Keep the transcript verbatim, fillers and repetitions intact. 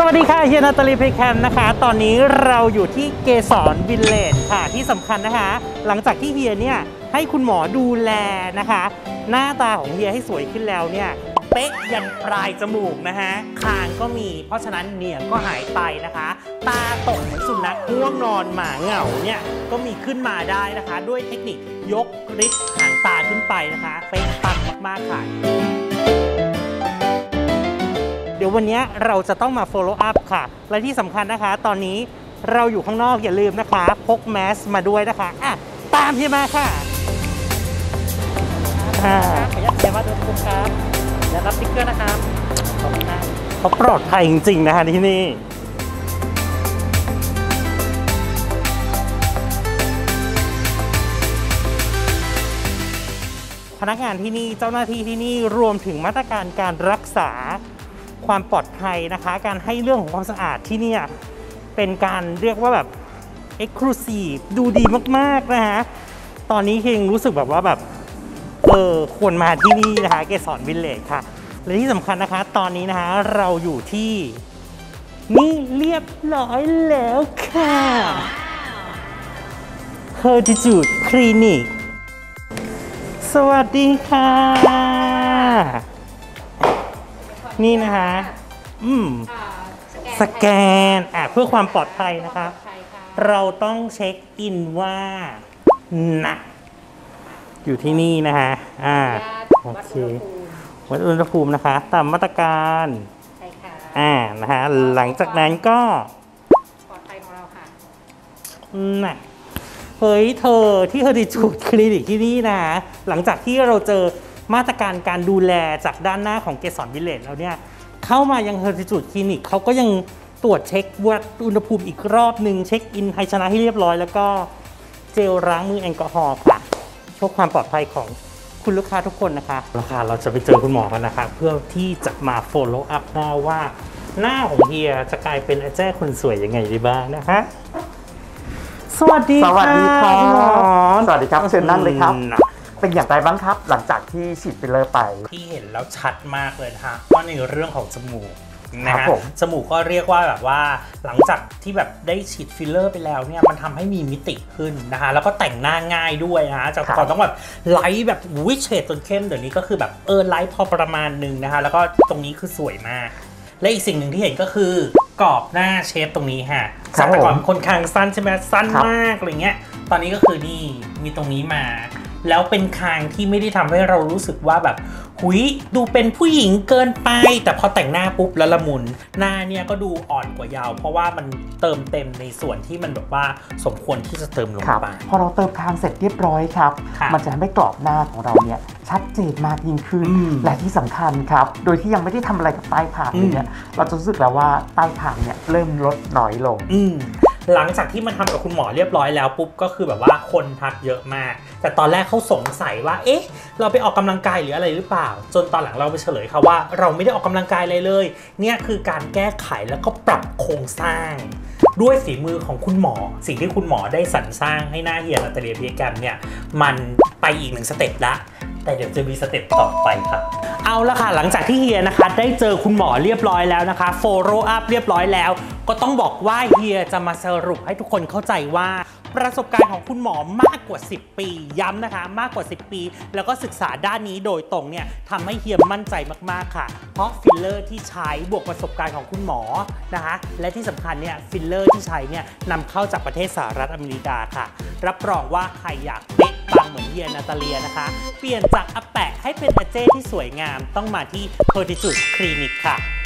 สวัสดีค่ะเฮียนาตาลีเพคแคมนะคะตอนนี้เราอยู่ที่เกสรวิลเลจค่ะที่สำคัญนะคะหลังจากที่เฮียเนี่ยให้คุณหมอดูแลนะคะหน้าตาของเฮียให้สวยขึ้นแล้วเนี่ยเป๊ะยันปลายจมูกนะคะคางก็มีเพราะฉะนั้นเหนียงก็หายไปนะคะตาตกเหมือนสุนัขง่วงนอนหมาเหงาเนี่ยก็มีขึ้นมาได้นะคะด้วยเทคนิคยกริดหางตาขึ้นไปนะคะเป๊ะปังมากๆค่ะเดี๋ยววันนี้เราจะต้องมา follow up ค่ะและที่สำคัญนะคะตอนนี้เราอยู่ข้างนอกอย่าลืมนะคะพกแมสมาด้วยนะคะอ่ะตามพี่มาค่ะขออนุญาตเขียนว่าโดนคุกครับและรับสติ๊กเกอร์นะครับขอบคุณมากเขาปลอดภัยจริงๆนะคะที่นี่พนักงานที่นี่เจ้าหน้าที่ที่นี่รวมถึงมาตรการการรักษาความปลอดภัยนะคะการให้เรื่องของความสะอาดที่นี่เป็นการเรียกว่าแบบ Exclusive ดูดีมากๆนะคะตอนนี้เฮงรู้สึกแบบว่าแบบเออควรมาที่นี่นะคะเกสรวิลเลจค่ะและที่สำคัญนะคะตอนนี้นะคะเราอยู่ที่นี่เรียบร้อยแล้วค่ะ Hertitude Clinic สวัสดีค่ะนี่นะคะอืมสแกนอ่ะเพื่อความปลอดภัยนะคะเราต้องเช็คอินว่านะอยู่ที่นี่นะคะอ่าโอเควัดอุณหภูมินะคะตามมาตรการใช่ค่ะอ่านะคะหลังจากนั้นก็ปลอดภัยของเราค่ะน่ะเฮ้ยเธอที่Hertitude Clinicที่นี่นะหลังจากที่เราเจอมาตรการการดูแลจากด้านหน้าของเกสรวิลเลจแล้วเนี่ยเข้ามายังHertitude Clinicเขาก็ยังตรวจเช็ควัดอุณหภูมิอีกรอบหนึ่งเช็คอินไฮชนะให้เรียบร้อยแล้วก็เจลล้างมือแอลกอฮอล์ค่ะเพื่อความปลอดภัยของคุณลูกค้าทุกคนนะคะราคาเราจะไปเจอคุณหมอกันนะคะเพื่อที่จะมา follow up หน้าว่าหน้าของเฮียจะกลายเป็นอาแจ้คนสวยยังไงได้บ้างนะคะสวัสดีค่ะสวัสดีครับสวัสดีครับเชิญนั่งเลยครับเป็นอย่างไรบ้างครับหลังจากที่ฉีดฟิลเลอร์ไปที่เห็นแล้วชัดมากเลยนะคะก็ในเรื่องของจมูกนะฮะจมูกก็เรียกว่าแบบว่าหลังจากที่แบบได้ฉีดฟิลเลอร์ไปแล้วเนี่ยมันทำให้มีมิติขึ้นนะคะแล้วก็แต่งหน้าง่ายด้วยนะจากก่อนต้องแบบไลท์แบบวิเชดจนเข้มเดี๋ยวนี้ก็คือแบบเออไลท์พอประมาณนึงนะคะแล้วก็ตรงนี้คือสวยมากและอีกสิ่งหนึ่งที่เห็นก็คือกรอบหน้าเชฟตรงนี้ฮะจากแต่ก่อนคนคางสั้นใช่ไหมสั้นมากอะไรเงี้ยตอนนี้ก็คือนี่มีตรงนี้มาแล้วเป็นคางที่ไม่ได้ทำให้เรารู้สึกว่าแบบหุยดูเป็นผู้หญิงเกินไปแต่พอแต่งหน้าปุ๊บแล้วละมุนหน้าเนี่ยก็ดูอ่อนกว่ายาวเพราะว่ามันเติมเต็มในส่วนที่มันแบบว่าสมควรที่จะเติมลงไปพอเราเติมคางเสร็จเรียบร้อยครับมันจะทำให้กรอบหน้าของเราเนี่ยชัดเจนมากยิ่งขึ้นและที่สำคัญครับโดยที่ยังไม่ได้ทำอะไรกับใต้คางเนี่ยเราจะรู้สึกแล้วว่าใต้คางเนี่ยเริ่มลดน้อยลงหลังจากที่มันทำกับคุณหมอเรียบร้อยแล้วปุ๊บก็คือแบบว่าคนทักเยอะมากแต่ตอนแรกเขาสงสัยว่าเอ๊ะเราไปออกกำลังกายหรืออะไรหรือเปล่าจนตอนหลังเราไปเฉลยค่ะว่าเราไม่ได้ออกกำลังกายอะไรเลยเนี่ยคือการแก้ไขแล้วก็ปรับโครงสร้างด้วยฝีมือของคุณหมอสิ่งที่คุณหมอได้สรรสร้างให้หน้าเฮียนาตาเลียเพคแคมเนี่ยมันไปอีกหนึ่งสเต็ปละแต่เดี๋ยวจะมีสเต็ปต่อไปครับเอาละค่ะหลังจากที่เฮียนะคะได้เจอคุณหมอเรียบร้อยแล้วนะคะ follow up เรียบร้อยแล้วก็ต้องบอกว่าเฮียจะมาสรุปให้ทุกคนเข้าใจว่าประสบการณ์ของคุณหมอมากกว่าสิบปีย้ำนะคะมากกว่าสิบปีแล้วก็ศึกษาด้านนี้โดยตรงเนี่ยทำให้เฮียมั่นใจมากๆค่ะเพราะฟิลเลอร์ที่ใช้บวกประสบการณ์ของคุณหมอนะคะและที่สำคัญเนี่ยฟิลเลอร์ที่ใช้เนี่ยนำเข้าจากประเทศสหรัฐอเมริกาค่ะรับรองว่าใครอยากเป๊ะปังเหมือนเฮียนาตาเลียนะคะเปลี่ยนจากอาแปะให้เป็นอาเจ้ที่สวยงามต้องมาที่Hertitude Clinicค่ะ